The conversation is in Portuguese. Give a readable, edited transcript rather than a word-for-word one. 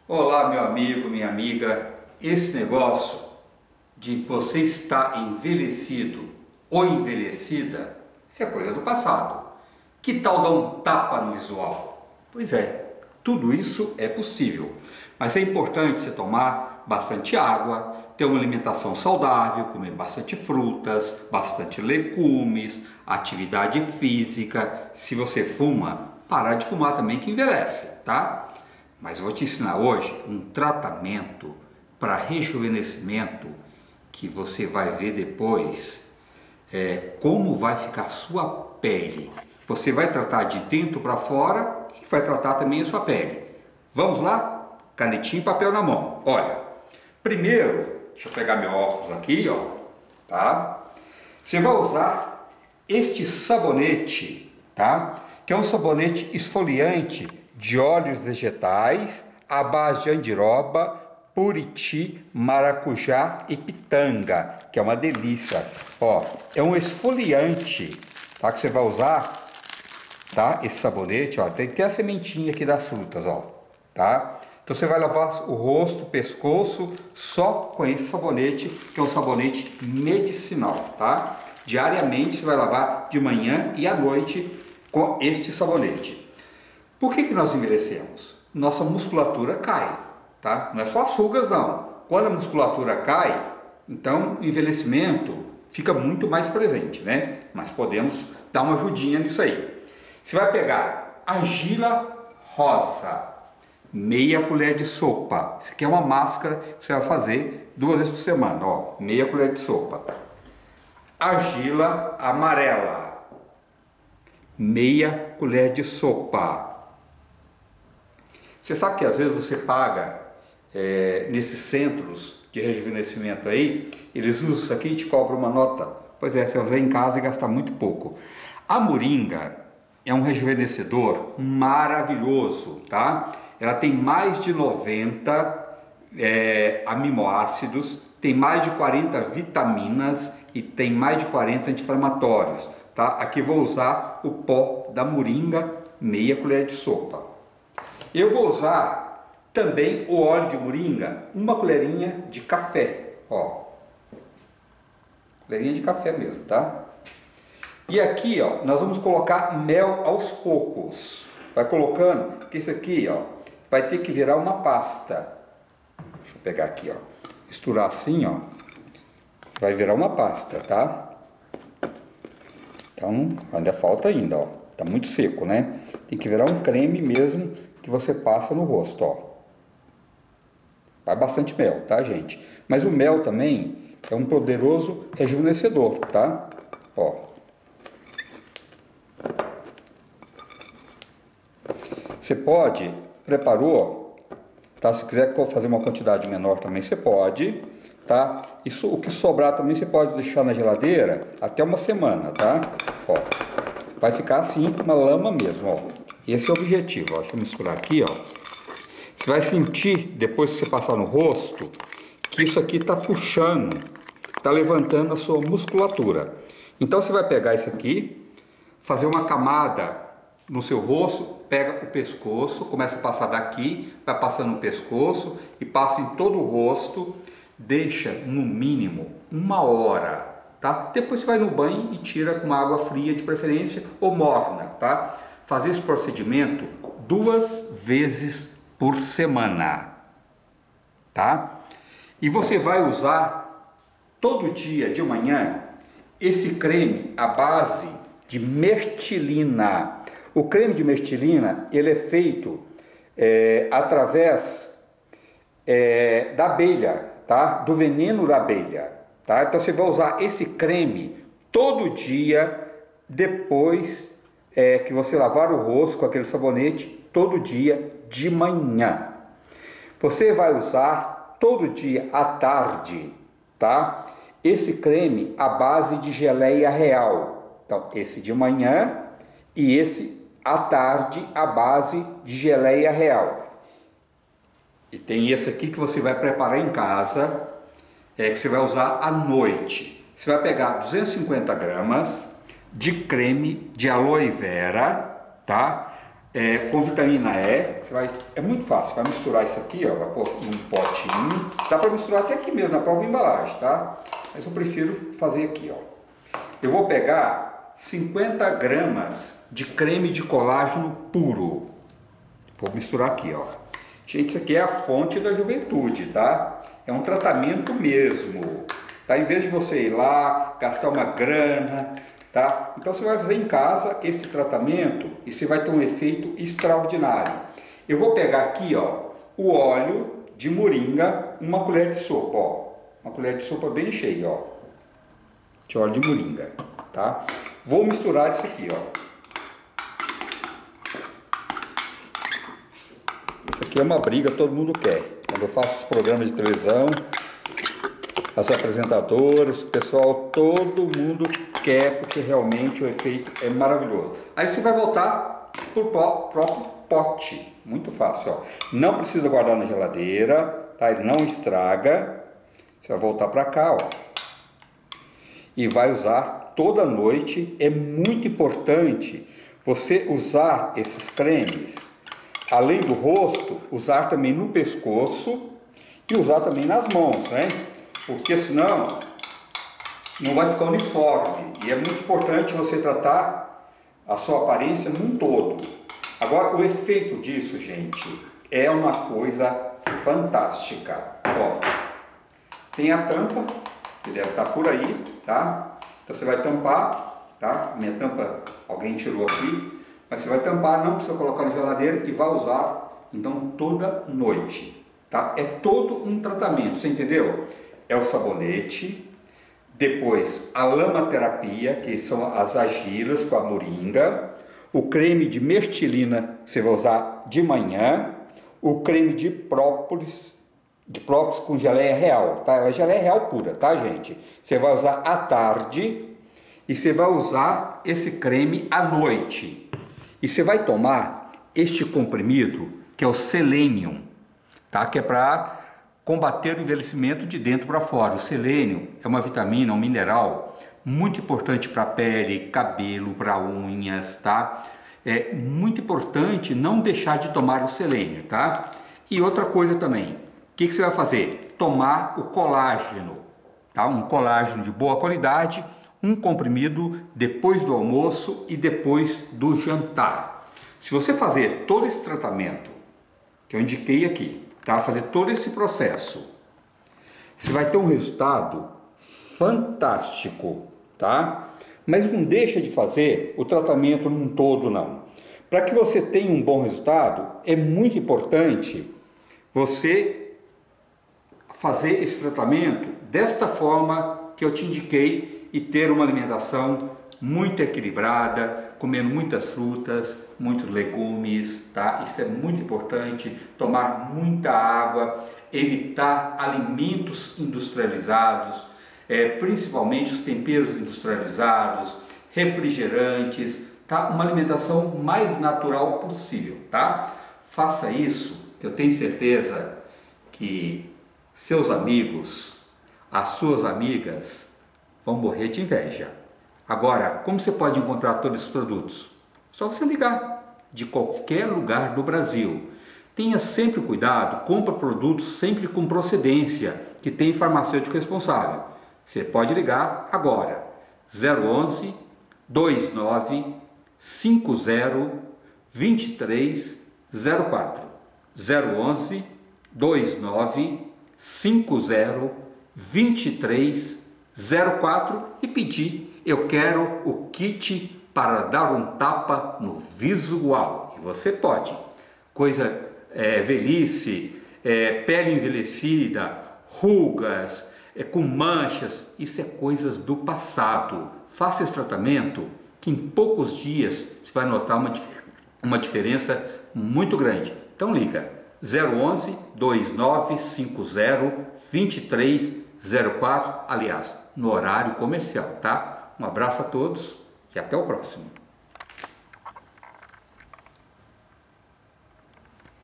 Olá, meu amigo, minha amiga. Esse negócio de você estar envelhecido ou envelhecida, isso é coisa do passado. Que tal dar um tapa no visual? Pois é, tudo isso é possível, mas é importante você tomar bastante água, ter uma alimentação saudável, comer bastante frutas, bastante legumes, atividade física. Se você fuma, parar de fumar também que envelhece, tá? Mas eu vou te ensinar hoje um tratamento para rejuvenescimento que você vai ver depois como vai ficar a sua pele. Você vai tratar de dentro para fora e vai tratar também a sua pele. Vamos lá? Canetinha e papel na mão. Olha, primeiro, deixa eu pegar meu óculos aqui, ó, tá? Você vai usar este sabonete, tá? Que é um sabonete esfoliante de óleos vegetais à base de andiroba, puriti, maracujá e pitanga, que é uma delícia. Ó, é um esfoliante, tá? Que você vai usar, tá? Esse sabonete, ó, tem que ter a sementinha aqui das frutas, ó, tá? Então você vai lavar o rosto, o pescoço só com esse sabonete, que é um sabonete medicinal, tá? Diariamente você vai lavar de manhã e à noite com este sabonete. Por que nós envelhecemos? Nossa musculatura cai, tá? Não é só as rugas, não. Quando a musculatura cai, então o envelhecimento fica muito mais presente, né? Mas podemos dar uma ajudinha nisso aí. Você vai pegar argila rosa, meia colher de sopa. Isso aqui é uma máscara que você vai fazer 2 vezes por semana, ó, meia colher de sopa. Argila amarela, meia colher de sopa. Você sabe que às vezes você paga nesses centros de rejuvenescimento aí, eles usam isso aqui e te cobram uma nota. Pois é, você vai fazer em casa e gastar muito pouco. A moringa é um rejuvenescedor maravilhoso, tá? Ela tem mais de 90 aminoácidos, tem mais de 40 vitaminas e tem mais de 40 anti-inflamatórios, tá? Aqui vou usar o pó da moringa, meia colher de sopa. Eu vou usar também o óleo de moringa, uma colherinha de café, ó. Colherinha de café mesmo, tá? E aqui, ó, nós vamos colocar mel aos poucos. Vai colocando, porque isso aqui, ó, vai ter que virar uma pasta. Deixa eu pegar aqui, ó. Misturar assim, ó. Vai virar uma pasta, tá? Então, ainda falta ainda, ó. Tá muito seco, né? Tem que virar um creme mesmo que você passa no rosto, ó. Vai bastante mel, tá, gente? Mas o mel também é um poderoso rejuvenescedor, tá? Ó. Você pode, preparou, tá? Se quiser fazer uma quantidade menor também você pode, tá? Isso, o que sobrar também você pode deixar na geladeira até uma semana, tá? Ó. Vai ficar assim, uma lama mesmo, ó. Esse é o objetivo, ó. Deixa eu misturar aqui, ó. Você vai sentir, depois que você passar no rosto, que isso aqui tá puxando, tá levantando a sua musculatura. Então você vai pegar isso aqui, fazer uma camada no seu rosto, pega o pescoço, começa a passar daqui, vai passando no pescoço e passa em todo o rosto, deixa no mínimo 1 hora, tá? Depois você vai no banho e tira com água fria de preferência ou morna, tá? Fazer esse procedimento 2 vezes por semana, tá? E você vai usar todo dia de manhã esse creme à base de mirtilina. O creme de mirtilina, ele é feito através da abelha, tá? Do veneno da abelha, tá? Então você vai usar esse creme todo dia depois que você lavar o rosto com aquele sabonete, todo dia de manhã. Você vai usar todo dia à tarde, tá? Esse creme à base de geleia real. Então, esse de manhã e esse à tarde à base de geleia real. E tem esse aqui que você vai preparar em casa, que você vai usar à noite. Você vai pegar 250 gramas de creme de aloe vera, tá? com vitamina E. É muito fácil, vai misturar isso aqui, ó, vai pôr num potinho. Dá para misturar até aqui mesmo, na própria embalagem, tá? Mas eu prefiro fazer aqui, ó. Eu vou pegar 50 gramas de creme de colágeno puro. Vou misturar aqui, ó. Gente, isso aqui é a fonte da juventude, tá? É um tratamento mesmo, tá? Em vez de você ir lá, gastar uma grana, tá? Então você vai fazer em casa esse tratamento e você vai ter um efeito extraordinário. Eu vou pegar aqui, ó, o óleo de moringa, uma colher de sopa, ó. Uma colher de sopa bem cheia, ó. De óleo de moringa, tá? Vou misturar isso aqui, ó. Isso aqui é uma briga, todo mundo quer. Quando eu faço os programas de televisão, as apresentadoras, o pessoal, todo mundo quer, porque realmente o efeito é maravilhoso. Aí você vai voltar para o próprio pote, muito fácil, ó. Não precisa guardar na geladeira, tá? Ele não estraga. Você vai voltar para cá, ó. E vai usar toda noite. É muito importante você usar esses cremes, além do rosto, usar também no pescoço e usar também nas mãos, né? Porque senão não vai ficar uniforme. E é muito importante você tratar a sua aparência num todo. Agora, o efeito disso, gente, é uma coisa fantástica. Ó, tem a tampa, que deve estar por aí, tá? Então você vai tampar, tá? Minha tampa alguém tirou aqui, mas você vai tampar, não precisa colocar na geladeira e vai usar, então, toda noite, tá? É todo um tratamento, você entendeu? É o sabonete, depois a lamaterapia, que são as argilas com a moringa, o creme de mirtilina você vai usar de manhã, o creme de própolis com geleia real, tá? Ela é geleia real pura, tá, gente? Você vai usar à tarde e você vai usar esse creme à noite. E você vai tomar este comprimido, que é o selênio, tá? Que é para combater o envelhecimento de dentro para fora. O selênio é uma vitamina, um mineral muito importante para a pele, cabelo, para unhas, tá? É muito importante não deixar de tomar o selênio, tá? E outra coisa também, o que você vai fazer? Tomar o colágeno, tá? Um colágeno de boa qualidade, um comprimido depois do almoço e depois do jantar. Se você fazer todo esse tratamento que eu indiquei aqui, tá? Fazer todo esse processo, você vai ter um resultado fantástico, tá? Mas não deixa de fazer o tratamento num todo, não. Para que você tenha um bom resultado, é muito importante você fazer esse tratamento desta forma que eu te indiquei e ter uma alimentação muito equilibrada, comendo muitas frutas, muitos legumes, tá? Isso é muito importante. Tomar muita água, evitar alimentos industrializados, principalmente os temperos industrializados, refrigerantes, tá? Uma alimentação mais natural possível, tá? Faça isso, que eu tenho certeza que seus amigos, as suas amigas vão morrer de inveja. Agora, como você pode encontrar todos esses produtos? Só você ligar de qualquer lugar do Brasil. Tenha sempre cuidado, compra produtos sempre com procedência, que tem farmacêutico responsável. Você pode ligar agora, 011 29 50 2304. 011 29 50 2304 e pedir: eu quero o kit para dar um tapa no visual. E você pode. Velhice, pele envelhecida, rugas, com manchas, isso é coisas do passado. Faça esse tratamento que em poucos dias você vai notar uma diferença muito grande. Então liga 011 2950 2304, aliás, no horário comercial, tá? Um abraço a todos e até o próximo.